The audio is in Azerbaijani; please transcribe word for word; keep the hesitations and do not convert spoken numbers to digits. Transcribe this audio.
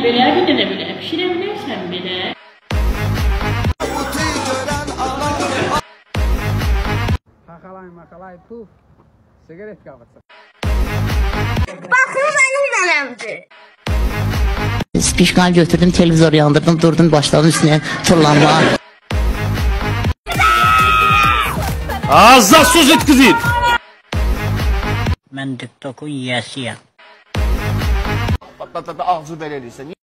belə bir də belə pişirə bilərsən belə. Xaxalay maxalay puf. Sigaret qabırsa. Baxın mənim nənəmdir. Spişkan götürdüm, televizoru yandırdım, durdum, başladım üstüne turlanma. Ağzına söz et kızım. Ben TikTok'un yiyəsiyəm. Ağzı belə eləyirsən.